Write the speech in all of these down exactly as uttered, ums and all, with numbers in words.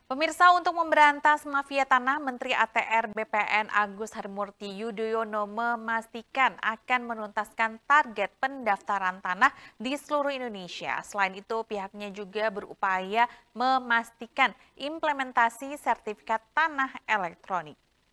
Pemirsa, untuk memberantas mafia tanah, Menteri A T R B P N Agus Harimurti Yudhoyono memastikan akan menuntaskan target pendaftaran tanah di seluruh Indonesia. Selain itu, pihaknya juga berupaya memastikan implementasi sertifikat tanah elektronik.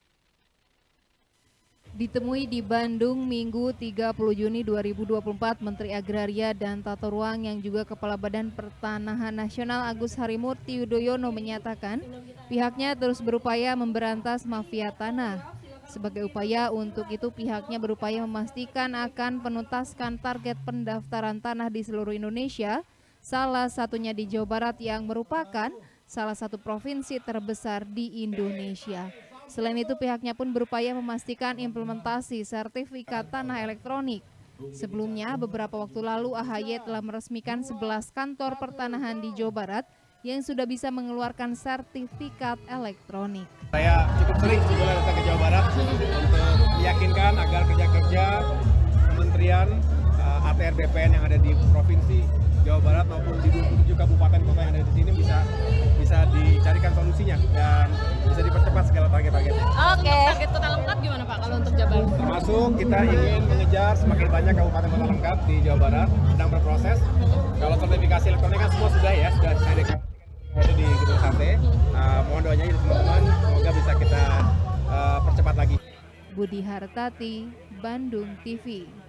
Ditemui di Bandung Minggu tiga puluh Juni dua ribu dua puluh empat, Menteri Agraria dan Tata Ruang yang juga Kepala Badan Pertanahan Nasional Agus Harimurti Yudhoyono menyatakan pihaknya terus berupaya memberantas mafia tanah. Sebagai upaya untuk itu, pihaknya berupaya memastikan akan penuntaskan target pendaftaran tanah di seluruh Indonesia, salah satunya di Jawa Barat yang merupakan salah satu provinsi terbesar di Indonesia. Selain itu, pihaknya pun berupaya memastikan implementasi sertifikat tanah elektronik. Sebelumnya, beberapa waktu lalu A H Y telah meresmikan sebelas kantor pertanahan di Jawa Barat yang sudah bisa mengeluarkan sertifikat elektronik. Saya cukup sering sebetulnya datang ke Jawa Barat untuk meyakinkan agar kerja-kerja Kementerian uh, A T R B P N yang ada di Provinsi Jawa Barat maupun di dua puluh tujuh kabupaten kota yang ada di sini bisa bisa dicarikan solusinya dan bisa dipercepat segala target-targetnya. Oke. Okay. Target kota lengkap gimana Pak kalau untuk Jabar? Termasuk kita ingin mengejar semakin banyak kabupaten kota lengkap di Jawa Barat, sedang berproses. Kalau sertifikasi elektronik kan semua sudah ya, sudah saya deklarasi di Gedung Sate. Uh, mohon doanya teman-teman, semoga bisa kita uh, percepat lagi. Budi Hartati, Bandung T V.